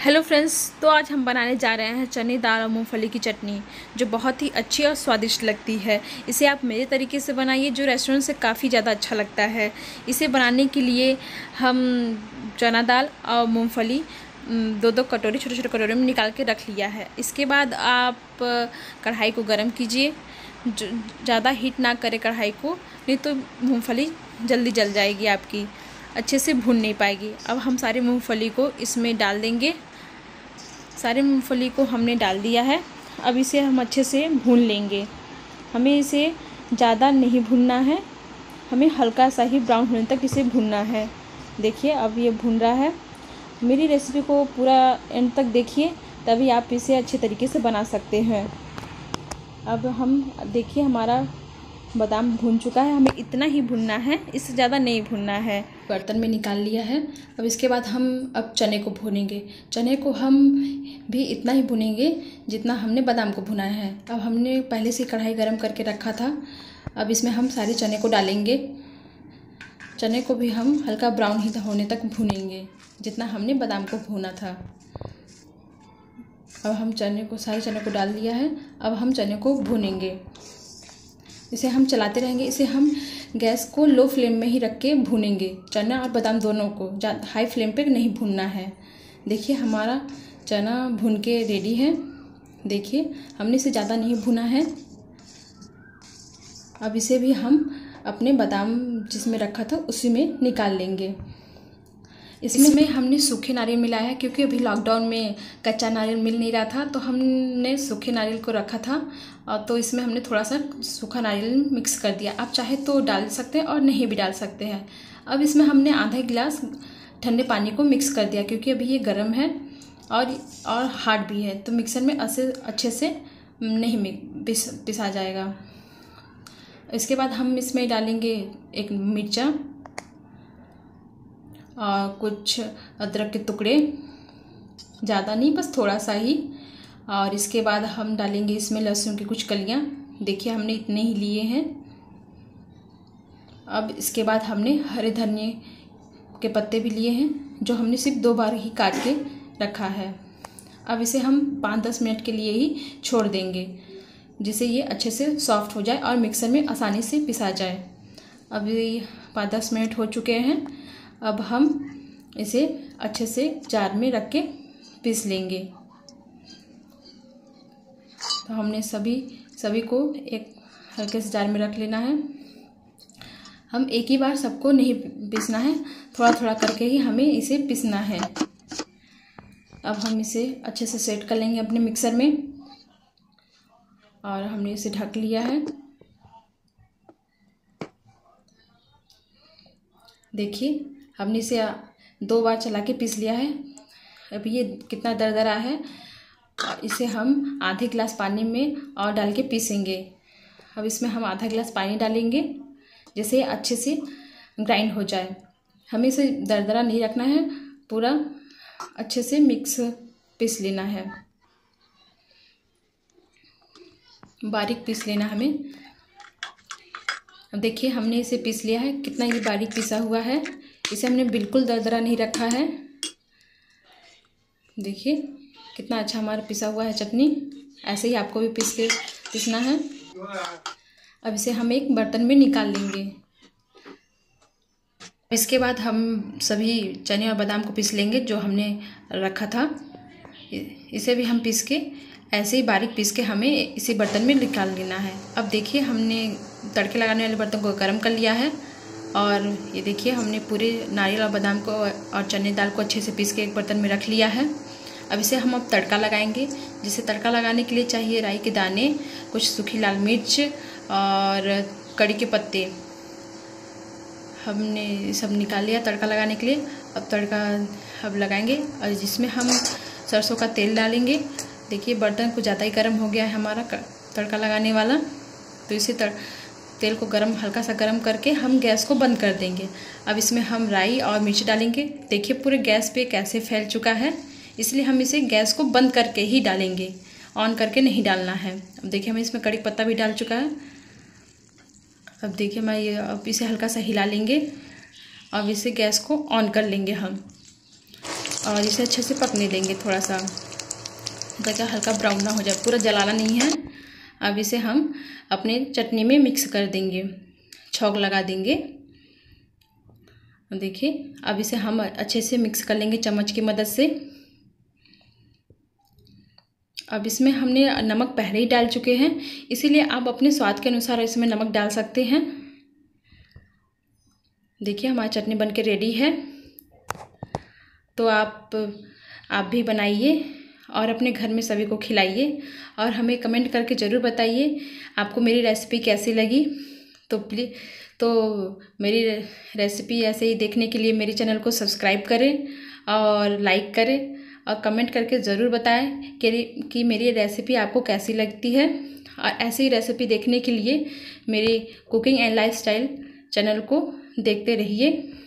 Hello friends, तो आज हम बनाने जा रहे हैं चने दाल और मूंगफली की चटनी, जो बहुत ही अच्छी और स्वादिष्ट लगती है। इसे आप मेरे तरीके से बनाइए, जो रेस्टोरेंट से काफ़ी ज़्यादा अच्छा लगता है। इसे बनाने के लिए हम चना दाल और मूंगफली दो दो कटोरी छोटे छोटे कटोरी में निकाल के रख लिया है। इसके बाद आप कढ़ाई को गर्म कीजिए। ज़्यादा हीट ना करें कढ़ाई को, नहीं तो मूँगफली जल्दी जल जाएगी, आपकी अच्छे से भून नहीं पाएगी। अब हम सारी मूंगफली को इसमें डाल देंगे। सारे मूंगफली को हमने डाल दिया है। अब इसे हम अच्छे से भून लेंगे। हमें इसे ज़्यादा नहीं भूनना है, हमें हल्का सा ही ब्राउन होने तक इसे भूनना है। देखिए अब ये भून रहा है। मेरी रेसिपी को पूरा एंड तक देखिए, तभी आप इसे अच्छे तरीके से बना सकते हैं। अब हम देखिए हमारा बादाम भून चुका है। हमें इतना ही भूनना है, इससे ज़्यादा नहीं भूनना है। बर्तन में निकाल लिया है। अब इसके बाद हम चने को भूनेंगे। चने को हम भी इतना ही भूनेंगे जितना हमने बादाम को भुनाया है। अब हमने पहले से कढ़ाई गरम करके रखा था। अब इसमें हम सारे चने को डालेंगे। चने को भी हम हल्का ब्राउन ही होने तक भूनेंगे, जितना हमने बादाम को भूना था। अब हम सारे चने को डाल दिया है। अब हम चने को भूनेंगे। इसे हम चलाते रहेंगे। इसे हम गैस को लो फ्लेम में ही रख के भूनेंगे। चना और बादाम दोनों को हाई फ्लेम पे नहीं भूनना है। देखिए हमारा चना भून के रेडी है। देखिए हमने इसे ज़्यादा नहीं भुना है। अब इसे भी हम अपने बादाम जिसमें रखा था उसी में निकाल लेंगे। इसमें हमने सूखे नारियल मिलाया है, क्योंकि अभी लॉकडाउन में कच्चा नारियल मिल नहीं रहा था, तो हमने सूखे नारियल को रखा था। और तो इसमें हमने थोड़ा सा सूखा नारियल मिक्स कर दिया। आप चाहे तो डाल सकते हैं और नहीं भी डाल सकते हैं। अब इसमें हमने आधा गिलास ठंडे पानी को मिक्स कर दिया, क्योंकि अभी ये गर्म है और हार्ड भी है, तो मिक्सर में अच्छे से नहीं पिसा जाएगा। इसके बाद हम इसमें डालेंगे एक मिर्चा और कुछ अदरक के टुकड़े, ज़्यादा नहीं, बस थोड़ा सा ही। और इसके बाद हम डालेंगे इसमें लहसुन की कुछ कलियाँ। देखिए हमने इतने ही लिए हैं। अब इसके बाद हमने हरे धनिए के पत्ते भी लिए हैं, जो हमने सिर्फ 2 बार ही काट के रखा है। अब इसे हम 5-10 मिनट के लिए ही छोड़ देंगे, जिससे ये अच्छे से सॉफ्ट हो जाए और मिक्सर में आसानी से पिसा जाए। अब ये 5-10 मिनट हो चुके हैं। अब हम इसे अच्छे से जार में रख के पीस लेंगे। तो हमने सभी को एक हल्के से जार में रख लेना है। हम एक ही बार सबको नहीं पीसना है, थोड़ा थोड़ा करके ही हमें इसे पीसना है। अब हम इसे अच्छे से सेट कर लेंगे अपने मिक्सर में, और हमने इसे ढक लिया है। देखिए हमने इसे 2 बार चला के पीस लिया है। अब ये कितना दरदरा है। इसे हम आधे गिलास पानी में और डाल के पीसेंगे। अब इसमें हम आधा गिलास पानी डालेंगे, जिससे अच्छे से ग्राइंड हो जाए। हमें इसे दरदरा नहीं रखना है, पूरा अच्छे से मिक्स पीस लेना है, बारीक पीस लेना हमें। अब देखिए हमने इसे पीस लिया है, कितना ये बारीक पिसा हुआ है। इसे हमने बिल्कुल दरदरा नहीं रखा है। देखिए कितना अच्छा हमारा पिसा हुआ है चटनी। ऐसे ही आपको भी पीसना है। अब इसे हम एक बर्तन में निकाल लेंगे। इसके बाद हम सभी चने और बादाम को पीस लेंगे, जो हमने रखा था। इसे भी हम पीस के ऐसे ही बारीक पीस के हमें इसी बर्तन में निकाल लेना है। अब देखिए हमने तड़के लगाने वाले बर्तन को गर्म कर लिया है, और ये देखिए हमने पूरे नारियल और बादाम को और चने दाल को अच्छे से पीस के एक बर्तन में रख लिया है। अब इसे हम तड़का लगाएंगे। जिसे तड़का लगाने के लिए चाहिए राई के दाने, कुछ सूखी लाल मिर्च और कड़ी के पत्ते। हमने सब निकाल लिया तड़का लगाने के लिए। अब तड़का अब लगाएंगे, और जिसमें हम सरसों का तेल डालेंगे। देखिए बर्तन कुछ ज़्यादा ही गर्म हो गया है हमारा तड़का लगाने वाला, तो इसे तेल को हल्का सा गर्म करके हम गैस को बंद कर देंगे। अब इसमें हम राई और मिर्च डालेंगे। देखिए पूरे गैस पे कैसे फैल चुका है, इसलिए हम इसे गैस को बंद करके ही डालेंगे, ऑन करके नहीं डालना है। अब देखिए हमें इसमें कड़ी पत्ता भी डाल चुका है। अब देखिए अब इसे हल्का सा हिला लेंगे। अब इसे गैस को ऑन कर लेंगे हम। और इसे अच्छे से पकने देंगे थोड़ा सा, ताकि हल्का ब्राउन ना हो जाए, पूरा जलाना नहीं है। अब इसे हम अपने चटनी में मिक्स कर देंगे, छौंक लगा देंगे। देखिए अब इसे हम अच्छे से मिक्स कर लेंगे चम्मच की मदद से। अब इसमें हमने नमक पहले ही डाल चुके हैं, इसीलिए आप अपने स्वाद के अनुसार इसमें नमक डाल सकते हैं। देखिए हमारी चटनी बनके रेडी है। तो आप भी बनाइए और अपने घर में सभी को खिलाइए और हमें कमेंट करके ज़रूर बताइए आपको मेरी रेसिपी कैसी लगी। तो मेरी रेसिपी ऐसे ही देखने के लिए मेरे चैनल को सब्सक्राइब करें और लाइक करें और कमेंट करके ज़रूर बताएं कि मेरी रेसिपी आपको कैसी लगती है। और ऐसी ही रेसिपी देखने के लिए मेरे कुकिंग एंड लाइफस्टाइल चैनल को देखते रहिए।